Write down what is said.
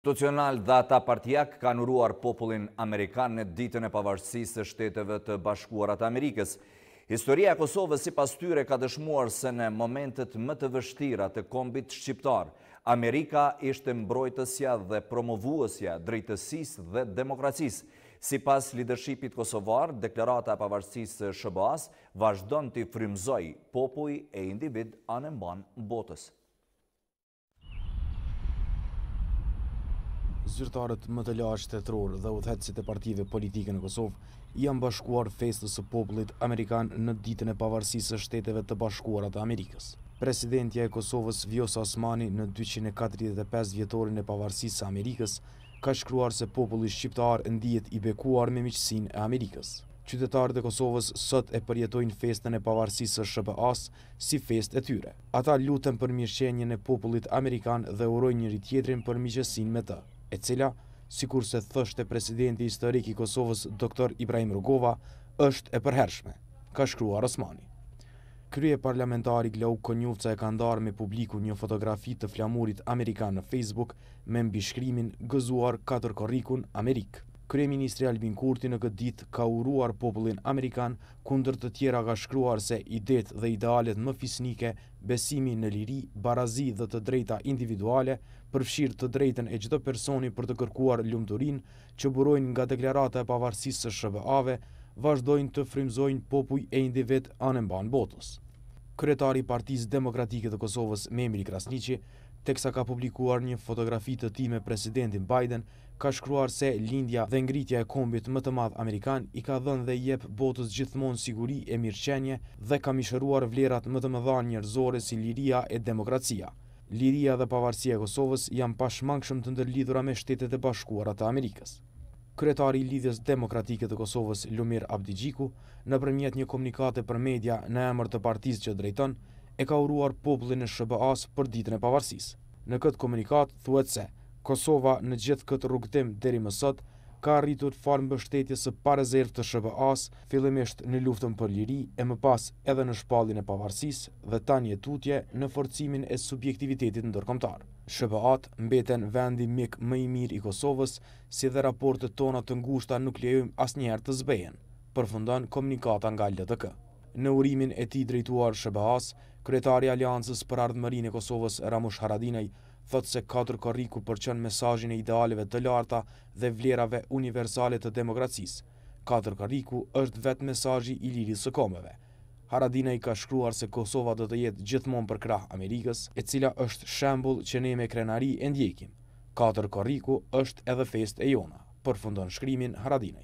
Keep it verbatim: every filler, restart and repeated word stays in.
Institucional dhe ata partijak kanë uruar popullin Amerikan në ditën e pavarësisë së Shteteve të Bashkuara të Amerikës. Historia e Kosovës sipas tyre ka dëshmuar se në momentet më të vështira të kombit shqiptar, Amerika ishte mbrojtësja dhe promovuesja drejtësisë dhe demokracisë. Sipas lidershipit kosovar, deklarata e pavarësisë së S B A-s vazhdon të frymëzojë popull e individ anemban botës. Zyrtarët më të lartë shtetëror dhe udhëheqësit e partive politike në Kosovë janë bashkuar festës së popullit amerikan në ditën e pavarësisë së Shteteve të Bashkuara të Amerikës. Presidentja e Kosovës Vjosa Osmani në dyqind e katërdhjetë e pesë vjetorin e pavarësisë së Amerikës ka shkruar se populli shqiptar ndihet i bekuar me miqësinë e Amerikës. Qytetarët e Kosovës sot e përjetojnë festën e pavarësisë së S B A-s si festë e tyre. Ata luten për mirëqenien e popullit amerikan dhe urojnë njëri tjetrin për miqësinë me të, e cila, sikur se thoshte presidenti historik i Kosovës doktor Ibrahim Rugova, është e përhershme, ka shkruar Osmani. Krye parlamentari Glauk Konjufca e ka ndarë me publiku një fotografi të flamurit amerikan në Facebook me mbishkrimin "Gëzuar katër korrikun Amerik". Kryeministri Albin Kurti në këtë ditë ka uruar popullin amerikan, kundër të tjera ka shkruar se idetë dhe idealet më fisnike, besimi në liri, barazi dhe të drejta individuale, përfshirë të drejtën e çdo personi për të kërkuar lumturinë që burojnë nga deklarata e pavarësisë së S B A-ve, vazhdojnë të frymëzojnë popull e individ anemban botës. Kryetari i Partisë Demokratike të Kosovës, Memri Krasniqi, teksa ka publikuar një fotografi të tij me presidentin Biden, ka shkruar se lindja dhe ngritja e kombit më të madh amerikan i ka dhënë dhe jep botës gjithmonë siguri e mirëqenie dhe ka mishëruar vlerat më të mëdha njerëzore si liria e demokracia. Liria dhe pavarësia e Kosovës janë pashmangshëm të ndërlidhura me Shtetet e Bashkuara të Amerikës. Kryetari i Lidhjes Demokratike të Kosovës, Lumir Abdigjiku, nëpërmjet një komunikate për media në emër të partisë që drejton, e ka uruar popullin e S B A-s për ditën e pavarësisë. Në këtë komunikat thuhet se Kosova në gjithë këtë rrugëtim deri më sot ka arritur fal mbështetjes së parezervë të S B A-s, fillimisht në luftën për liri e më pas edhe në shpalljen e pavarësisë dhe tani e tutje në forcimin e subjektivitetit ndërkombëtar. S B A-t mbeten vendi mik më i mirë i Kosovës, si dhe raportet tona të ngushta nuk lejojmë asnjëherë të zbehen, përfundon komunikata nga L T K. Në urimin e tij drejtuar S B A-s, kryetari i Aleancës për Ardhmërinë e Kosovës Ramush Haradinaj thotë se katër korriku përçon mesazhin e idealeve të larta dhe vlerave universale të demokracisë. Katër korriku është vetë mesazhi i lirisë së kombeve. Haradinaj ka shkruar se Kosova do të jetë gjithmonë për krah Amerikës, e cila është shembull që ne me krenari e ndjekim. Katër korriku është edhe festë e jona, përfundon shkrimin Haradinaj.